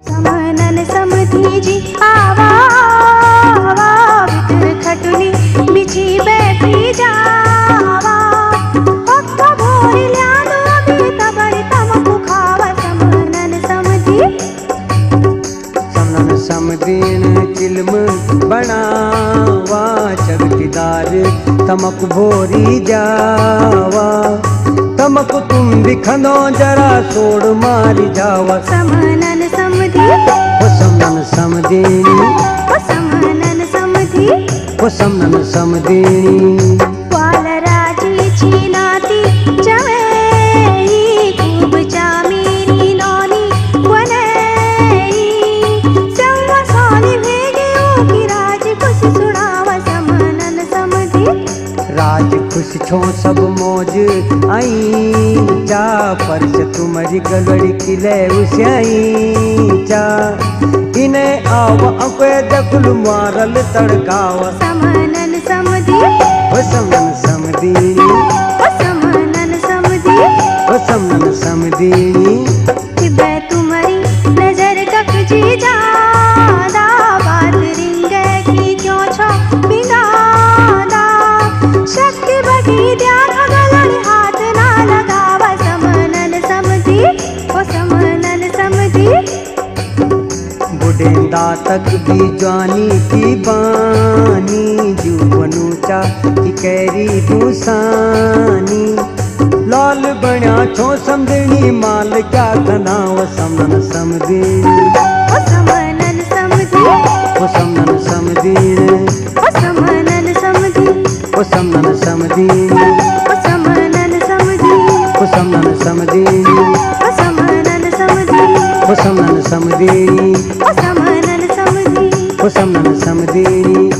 समनन समधी जी आवा आवा बितर खटुली बिछी बैठी जावा पक्का भोरी ल्यानो बीता बड़ी तमकु खावा समनन समधी समनन समदीन चिल्म बनावा चगटीदार तमक भोरी जावा तमक तुम दिखनो जरा सोड़ मारी जावा समनन समधी ओ समनन समदीनी ओ समनन समधी ओ समनन समदीनी वाल राजी छीनाती जवेई खूब चामीनी नौनी वनेई सवा साली भेगे ओ की राज खुश सुनावा समनन समधी राज खुश छो सब मौज आई चा परस तुम्हारी गलड़ी किले उस्याई चा इन्हें आव अके दकुल मारल तड़कावा समनन समधी ओ समनन समदीनी ओ समनन समधी ओ समनन समदीनी तिबे तुम्हारी नजर कपजी जादा बात रिंगे की क्यों छो बिगादा शक्ति बगी ध्यान गलड़ हाथ ना लगावा समनन समधी ओ समनन समधी बुढ़ेंदा तक भी जवानी की बानी जुबनूचा की कैरी दूसानी लाल बण्या छो समदणी माल क्या गनाव समनन समदीनी ओ समनन समधी ओ समनन समदीनी ओ समनन समधी ओ समनन समदीनी ओ समनन समधी ओ समनन समदीनी ओ समनन समधी ओ समनन समदीनी ओ समनन समधी ओ समनन समदीनी